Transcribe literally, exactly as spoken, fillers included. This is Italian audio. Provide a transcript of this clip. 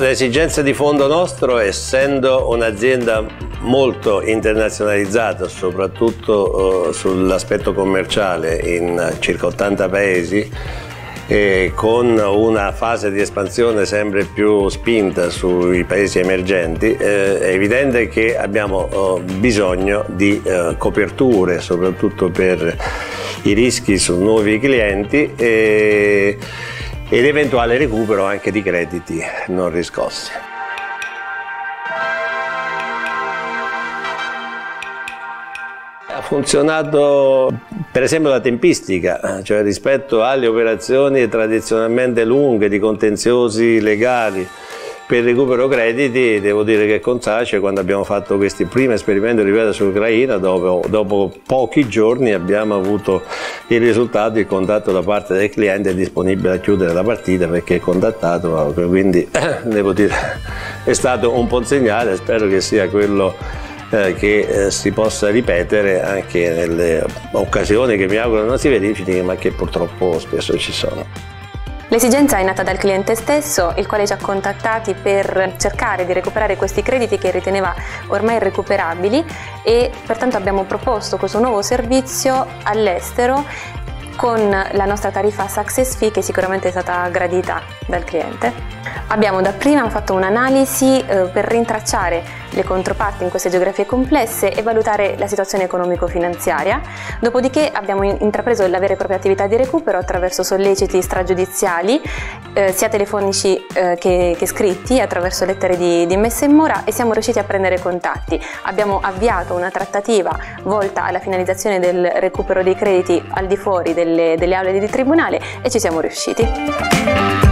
l'esigenza di fondo nostro, essendo un'azienda molto internazionalizzata, soprattutto uh, sull'aspetto commerciale in circa ottanta paesi, e con una fase di espansione sempre più spinta sui paesi emergenti, eh, è evidente che abbiamo oh, bisogno di eh, coperture, soprattutto per i rischi su nuovi clienti e, ed eventuale recupero anche di crediti non riscossi. Ha funzionato per esempio la tempistica, cioè rispetto alle operazioni tradizionalmente lunghe di contenziosi legali per recupero crediti. Devo dire che con Sace, quando abbiamo fatto questi primi esperimenti ripeto sull'Ucraina, dopo, dopo pochi giorni abbiamo avuto il risultato, il contatto da parte del cliente è disponibile a chiudere la partita perché è contattato, quindi devo dire è stato un buon segnale. Spero che sia quello Eh, che eh, si possa ripetere anche nelle occasioni che mi auguro non si verifichino, ma che purtroppo spesso ci sono. L'esigenza è nata dal cliente stesso, il quale ci ha contattati per cercare di recuperare questi crediti che riteneva ormai irrecuperabili, e pertanto abbiamo proposto questo nuovo servizio all'estero con la nostra tariffa Success Fee, che sicuramente è stata gradita dal cliente. Abbiamo dapprima fatto un'analisi eh, per rintracciare le controparti in queste geografie complesse e valutare la situazione economico-finanziaria, dopodiché abbiamo intrapreso la vera e propria attività di recupero attraverso solleciti stragiudiziali, eh, sia telefonici eh, che, che scritti, attraverso lettere di, di messa in mora, e siamo riusciti a prendere contatti. Abbiamo avviato una trattativa volta alla finalizzazione del recupero dei crediti al di fuori delle, delle aule di tribunale e ci siamo riusciti.